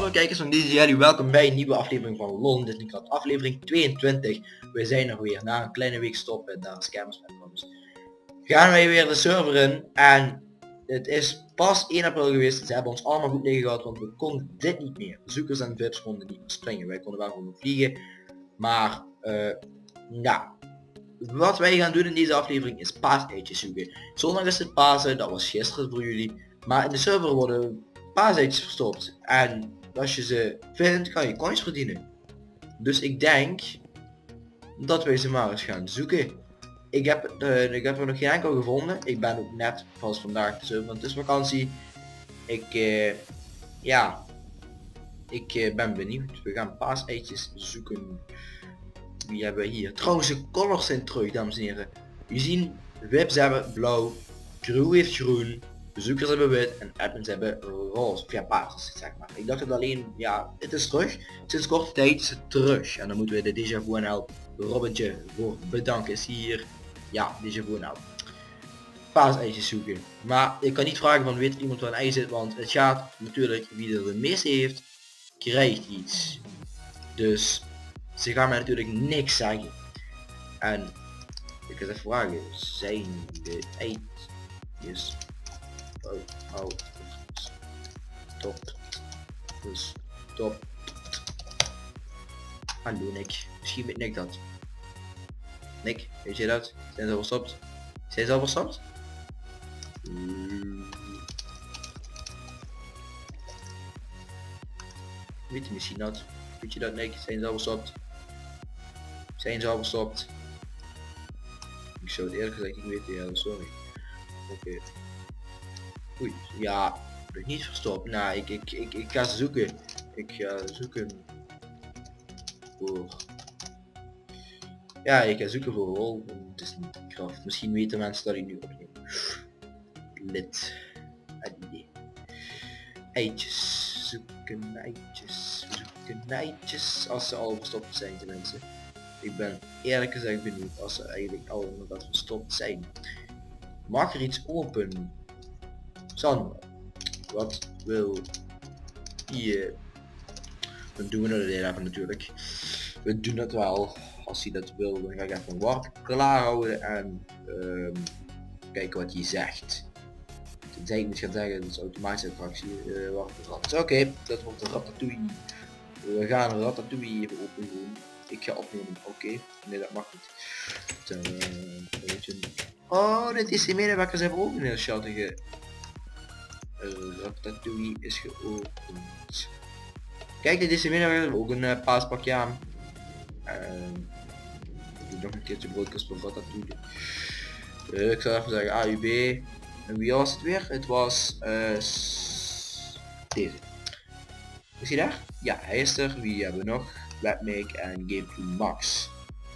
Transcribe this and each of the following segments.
Hallo kijkers van deze jullie, welkom bij een nieuwe aflevering van LOL Disneycraft, aflevering 22. We zijn er weer, na een kleine week stoppen, daar is Kermis met ons. Gaan wij weer de server in en het is pas 1 april geweest, ze hebben ons allemaal goed neergehaald, want we konden dit niet meer. Bezoekers en vips konden niet meer springen, wij konden wel gewoon vliegen, maar nou, wat wij gaan doen in deze aflevering is paaseitjes zoeken. Zondag is het Pasen, dat was gisteren voor jullie, maar in de server worden paaseitjes verstopt en als je ze vindt kan je coins verdienen. Dus ik denk dat wij ze maar eens gaan zoeken. Ik heb er nog geen enkel gevonden. Ik ben ook net pas vandaag de server, want het is vakantie. Ik ben benieuwd. We gaan paaseitjes zoeken. Wie hebben we hier? Trouwens de colors zijn terug, dames en heren. Je ziet, Wips hebben blauw, Crew heeft groen, bezoekers hebben wit en admins hebben roze, of ja paars zeg maar. Ik dacht het alleen, ja het is terug. Sinds korte tijd is het terug. En dan moeten we de Deja Vu NL Robbetje voor bedanken. Is hier, ja Deja Vu NL. Paaseitjes zoeken. Maar ik kan niet vragen van weet iemand waar een ei zit, want het gaat natuurlijk wie er de meeste heeft, krijgt iets. Dus ze gaan mij natuurlijk niks zeggen. En ik ga even vragen, zijn de eitjes stop. Hallo Nick, misschien weet Nick dat. Nick, weet je dat? Zijn ze al verstopt? Zijn ze al verstopt? Weet je misschien dat? Weet je dat Nick? Zijn ze al verstopt? Zijn ze al verstopt? Ik zou het eerlijk gezegd niet weten, ja sorry. Oké. Oei, ja, nog niet verstopt. Nou, ik ga ze zoeken. Ik ga zoeken voor... Ja, ik ga zoeken voor LOL Disneycraft. Misschien weten mensen dat ik nu opneem. Lid. Idee. Eitjes. Zoeken eitjes. Als ze al verstopt zijn tenminste. Ik ben eerlijk gezegd benieuwd als ze eigenlijk al inderdaad verstopt zijn. Maak er iets open. Sandra, wat wil je? Dan doen we dat even natuurlijk. We doen het wel. Als hij dat wil, dan ga ik even een warp klaar houden en kijken wat hij zegt. Tenzij ik niet ga zeggen, dat is automatische attractie. Oké, dat wordt een ratatouille. We gaan een ratatouille even open doen. Ik ga opnemen. Oké. Nee, dat mag niet. Oh, dit is de medewerkers hebben ook een heel schattige ratatouille is geopend. Kijk, dit is de medewerkers hebben ook een paaspakje aan. Ik doe nog een keertje broodkast voor ratatouille. Ik zal even zeggen AUB. En wie was het weer? Het was deze. Is hij daar? Ja, hij is er. Wie hebben we nog? Webmake en Game to Max.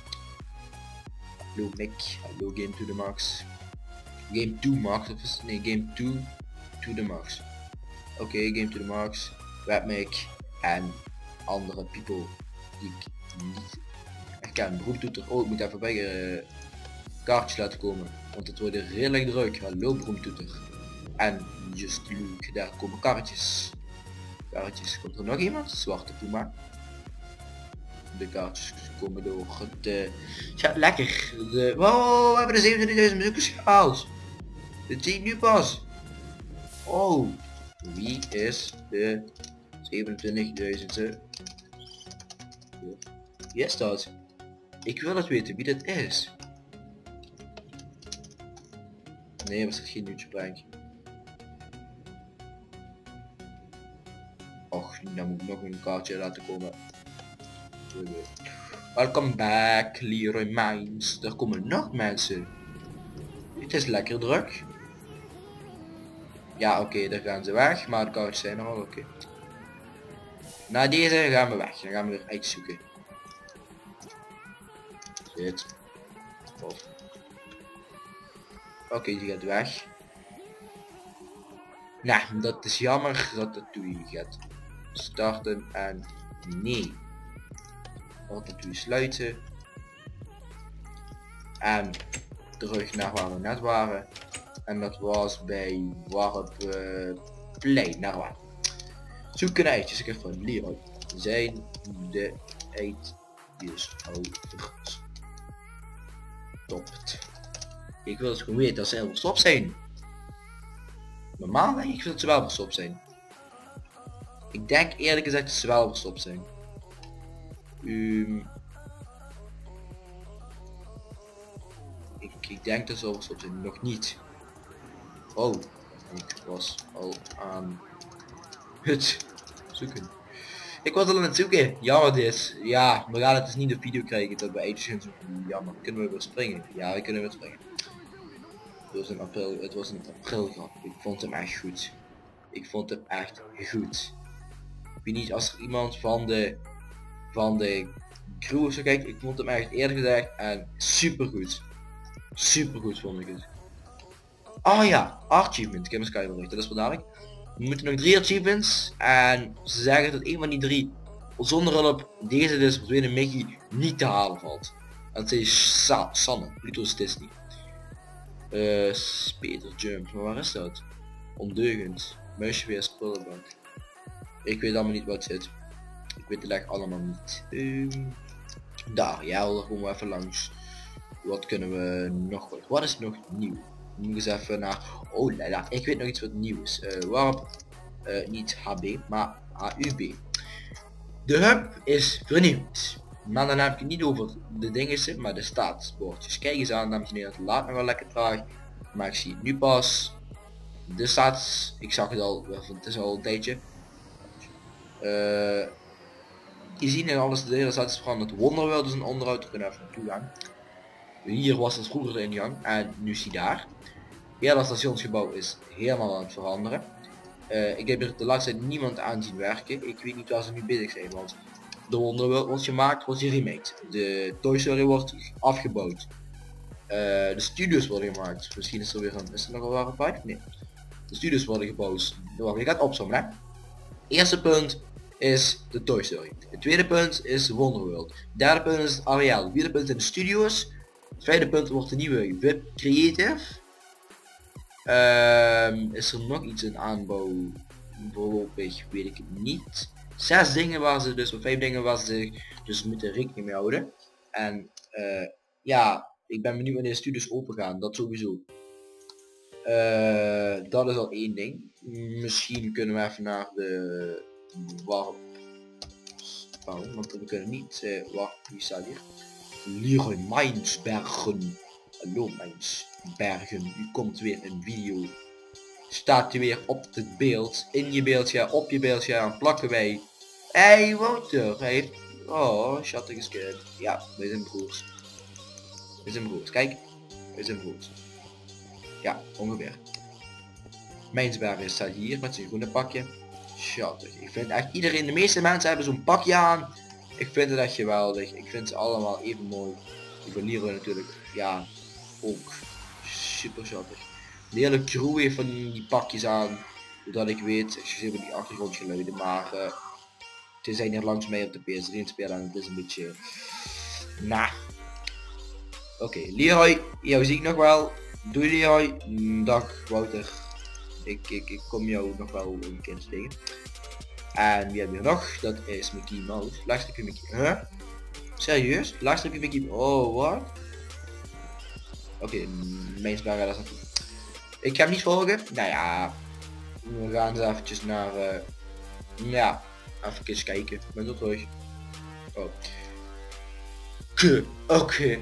Hallo Mick, hallo Game to the Max. Game to Max of is het? Nee, Game to the Max. Oké, Game to the Max, Webmake en andere people die ik niet herken. Beroemtoeter. Oh, ik moet even bij kaartjes laten komen, want het wordt redelijk druk. Hallo beroemtoeter. En Just Luke, daar komen kaartjes. Komt er nog iemand? Zwarte Puma. De kaartjes komen door het... Ja, lekker. Wow, we hebben de 27.000 bezoekers gehaald. Dit zie ik nu pas. Oh. Wie is de 27.000e? Wie is dat? Ik wil het weten wie dat is. Nee, was het geen nieuwtje prank. Och, dan moet ik nog een kaartje laten komen. Welkom back, Leroy Mines. Er komen nog mensen. Het is lekker druk. Ja, oké, daar gaan ze weg, maar de kaartjes zijn er al, oké. Na deze gaan we weg, dan gaan we weer uitzoeken. Zit. Oké, die gaat weg. Nou, dat is jammer dat het toe gaat starten en nee. Ratatouille sluiten. En terug naar waar we net waren. En dat was bij Warp Play. Naar waar. Zoeken eitjes. Ik heb van Leroy. Zijn de eitjes overstopt? Ik wil het gewoon weten dat ze verstopt zijn. Normaal denk ik dat ze wel verstopt zijn. Ik denk eerlijk gezegd dat ze wel verstopt zijn. Ik denk dat ze al verstopt zijn. Nog niet. Oh, ik was al aan het zoeken. Ik was al aan het zoeken. Jammer dit. Ja, we gaan het dus niet op video krijgen dat we eitjes gaan zoeken. Jammer. Kunnen we weer springen? Ja, we kunnen weer springen. Het was een april grap. Ik vond hem echt goed. Ik vond hem echt goed. Ik weet niet als er iemand van de crew zo kijkt. Ik vond hem echt eerlijk gezegd en super goed. Super goed vond ik het. Oh ja, achievement. Ik heb een skybericht. Dat is wel dadelijk. We moeten nog 3 achievements. En ze zeggen dat een van die 3 zonder hulp deze dus verdwenen Mickey niet te halen valt. En dat is Sanne. Pluto's Disney. Peter Jump. Maar waar is dat? Ondeugend. Muisje weer spullenbak. Ik weet allemaal niet wat zit. Ik weet het echt allemaal niet. Daar, ja, daar komen we even langs. Wat kunnen we nog? Wat is nog nieuw? Moet eens even naar. Oh la, ik weet nog iets wat nieuw is. Waarop niet HB, maar HUB. De hub is vernieuwd. Maar dan heb ik het niet over de dingen, maar de staatsbordjes. Kijk eens aan, dames en heren, het laat nog wel lekker traag. Maar ik zie het nu pas. De staats, ik zag het al, het is al een tijdje. Je ziet in alles, de hele staat is veranderd. Wonderworld is een onderhoud, we kunnen even naartoe gaan. Hier was het vroeger de ingang en nu zie je daar. Ja, dat stationsgebouw is helemaal aan het veranderen. Ik heb er de laatste tijd niemand aan zien werken. Ik weet niet waar ze nu bezig zijn, want de Wonderworld wordt gemaakt, wordt hier remade. De Toy Story wordt afgebouwd. De studios worden gemaakt. Misschien is er weer een, is er nog een ware pipe? Nee. De studios worden gebouwd. Wacht, je gaat opzommen, hè. Eerste punt is de Toy Story. Het tweede punt is Wonderworld. Het derde punt is het areaal. Het vierde punt zijn de studios. Het vijfde punt wordt de nieuwe Web Creative. Is er nog iets in aanbouw? Voorlopig weet ik het niet. 6 dingen waar ze dus, of 5 dingen waar ze zich dus moeten rekening mee houden. En ja, ik ben benieuwd wanneer de studios open gaan, dat sowieso. Dat is al één ding. Misschien kunnen we even naar de warp bouwen, want we kunnen niet warp, wie staat hier? Leroy Mijnsbergen. Hallo Mijnsbergen, u komt weer een video. Staat u weer op het beeld, in je beeldscherm, op je beeldscherm, plakken wij. Hey Wouter, hij heeft... Oh, schattig is kid. Ja, wij zijn broers. We zijn broers, kijk. We zijn broers. Ja, ongeveer. Mijnsbergen staat hier met zijn groene pakje. Schattig. Ik vind echt iedereen, de meeste mensen hebben zo'n pakje aan. Ik vind het echt geweldig. Ik vind ze allemaal even mooi. Die van Leroy natuurlijk, ja, ook super schattig. De hele crew heeft van die pakjes aan. Zodat ik weet, ik zie die achtergrondgeluiden, maar ze zijn hier langs mij op de PS3 spelen en het is een beetje... Nah. Oké, Leroy, jou zie ik nog wel. Doei Leroy. Dag Wouter. Ik kom jou nog wel een keer tegen. En wie hebben we nog? Dat is Mickey Mouse. Laagstripje Mickey. Huh? Serieus? Laagstripje Mickey. Oh, wat? Oké, Mijnsbergen, dat is naartoe. Ik ga hem niet volgen. Nou ja, we gaan eens eventjes naar... ja, even kijken. Ik ben zo terug. Oh. Oké.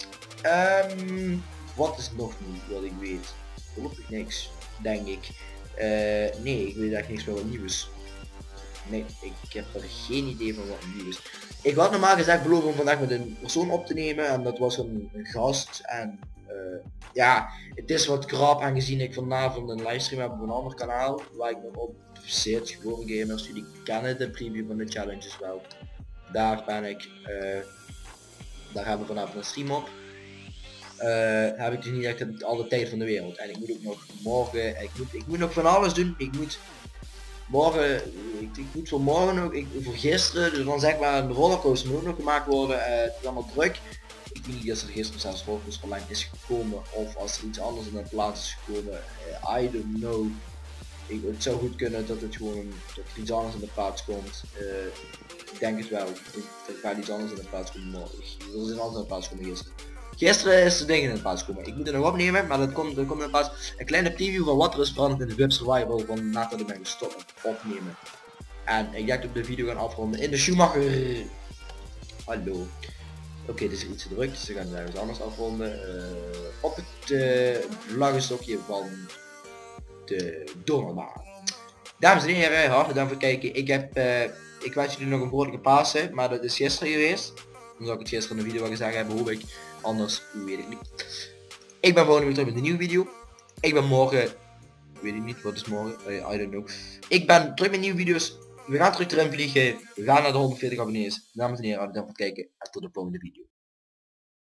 Wat is nog niet wat ik weet? Voorlopig niks, denk ik. Nee, ik weet echt niks meer wat nieuw is. Nee, ik heb er geen idee van wat nieuw is. Ik had normaal gezegd beloofd om vandaag met een persoon op te nemen en dat was een gast en ja, het is wat krap aangezien ik vanavond een livestream heb op een ander kanaal waar ik nog op zit, gewoon gamers, jullie kennen de preview van de challenges wel. Daar ben ik, daar hebben we vanavond een stream op. Heb ik dus niet echt alle tijd van de wereld en ik moet ook nog morgen, ik moet nog van alles doen. Ik moet morgen, ik moet voor morgen ook, voor gisteren, dus dan zeg maar een rollercoaster moet ook nog gemaakt worden. Het is allemaal druk. Ik weet niet als er gisteren zelfs rollercoaster online is gekomen of als er iets anders in de plaats is gekomen. I don't know. Het zou goed kunnen dat het gewoon dat er iets anders in de plaats komt. Ik denk het wel. Er gaat iets anders in de plaats komen morgen. Er is een andere in de plaats komen gisteren. Gisteren is de dingen in de plaats komen. Ik moet het nog opnemen, maar dat komt in de plaats. Een kleine preview van wat er is veranderd in de Web Survival van nadat ik ben gestopt met opnemen. En ik denk dat we de video gaan afronden in de Schumacher. Hallo. Oké, dit is iets te druk, dus we gaan ergens anders afronden. Op het vlaggenstokje van de Donnerbaan. Dames en heren, hartelijk dank voor het kijken. Ik wens jullie nog een vrolijke Pasen, maar dat is gisteren geweest. Dan zou ik het gisteren in de video wel gezegd hebben, hoop ik. Anders weet ik niet. Ik ben volgende week terug met een nieuwe video. Ik ben morgen, weet ik niet, wat is morgen? I don't know. Ik ben terug met nieuwe video's. We gaan terug erin vliegen. We gaan naar de 140 abonnees. Dames en heren, hartelijk dank voor het kijken en tot de volgende video.